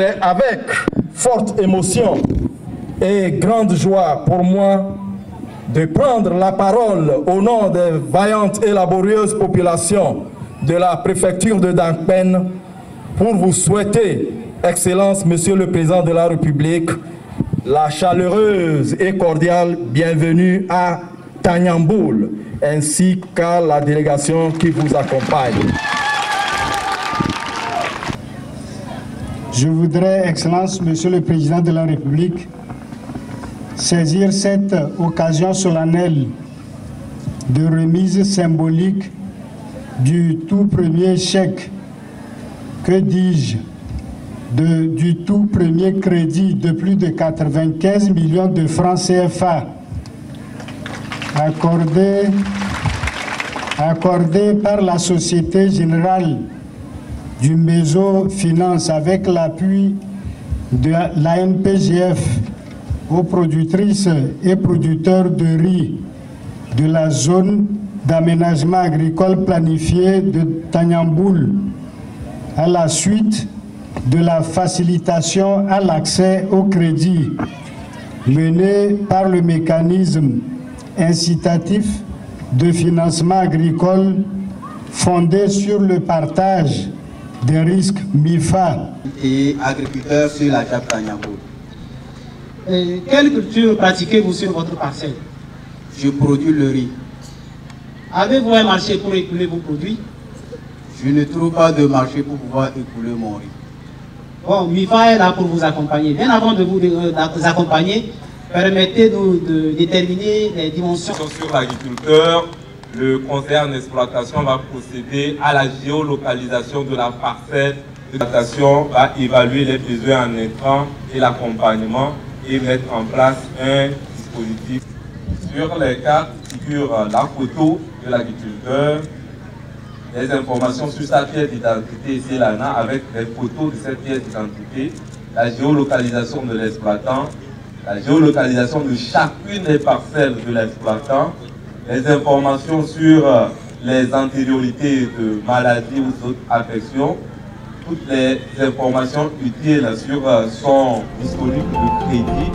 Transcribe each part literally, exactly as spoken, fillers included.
C'est avec forte émotion et grande joie pour moi de prendre la parole au nom des vaillantes et laborieuses populations de la préfecture de Dankpen pour vous souhaiter, Excellence, Monsieur le Président de la République, la chaleureuse et cordiale bienvenue à Tanyamboul, ainsi qu'à la délégation qui vous accompagne. Je voudrais, Excellence, Monsieur le Président de la République, saisir cette occasion solennelle de remise symbolique du tout premier chèque, que dis-je, de, du tout premier crédit de plus de quatre-vingt-quinze millions de francs C F A accordé, accordé par la Société Générale du Meso Finance avec l'appui de l'A N P G F aux productrices et producteurs de riz de la zone d'aménagement agricole planifié de Tanyamboul, à la suite de la facilitation à l'accès au crédit menée par le mécanisme incitatif de financement agricole fondé sur le partage des risques M I F A et agriculteurs sur la Jap Tanyamboul. Quelle culture pratiquez-vous sur votre parcelle? Je produis le riz. Avez-vous un marché pour écouler vos produits? Je ne trouve pas de marché pour pouvoir écouler mon riz. Bon, M I F A est là pour vous accompagner. Bien avant de vous, de, de vous accompagner, permettez-nous de déterminer les dimensions. Sur l'agriculteur, le conseiller en exploitation va procéder à la géolocalisation de la parcelle. L'exploitation va évaluer les besoins en intrants et l'accompagnement et mettre en place un dispositif. Sur les cartes figure la photo de l'agriculteur, les informations sur sa pièce d'identité ici là avec les photos de cette pièce d'identité, la géolocalisation de l'exploitant, la géolocalisation de chacune des parcelles de l'exploitant, les informations sur les antériorités de maladies ou d'autres affections, toutes les informations utiles sur son historique de crédit.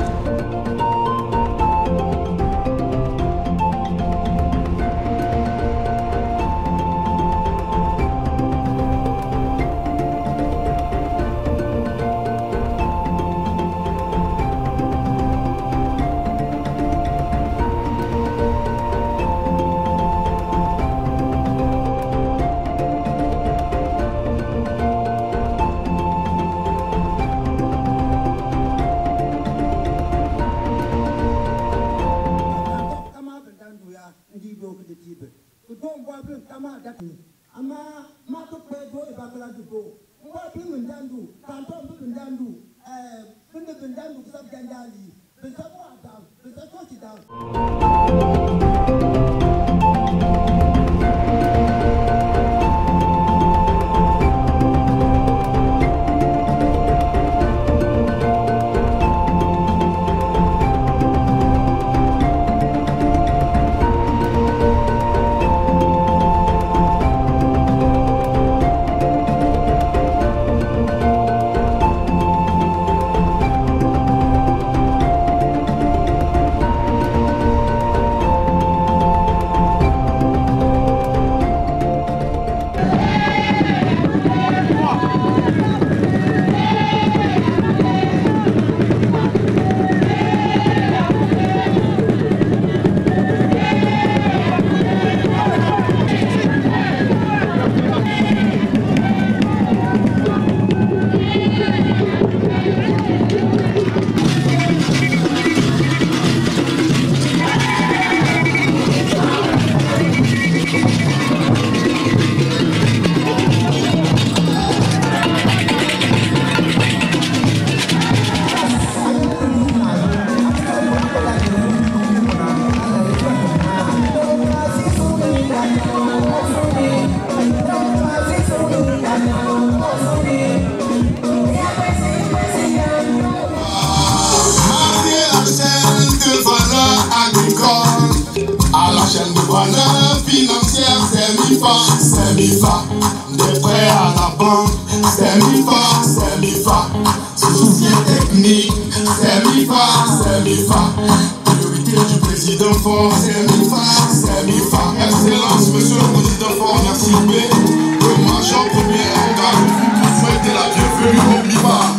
À la chaîne de valeur financière, c'est Semifa, Semifa, des prêts à la banque. Semifa, Semifa, soutien technique. Semifa, Semifa, priorité du président fort. Semifa, Semifa, excellence, monsieur le président fort, merci B. Le marchand premier engagement, vous souhaitez la bienvenue au M I F A.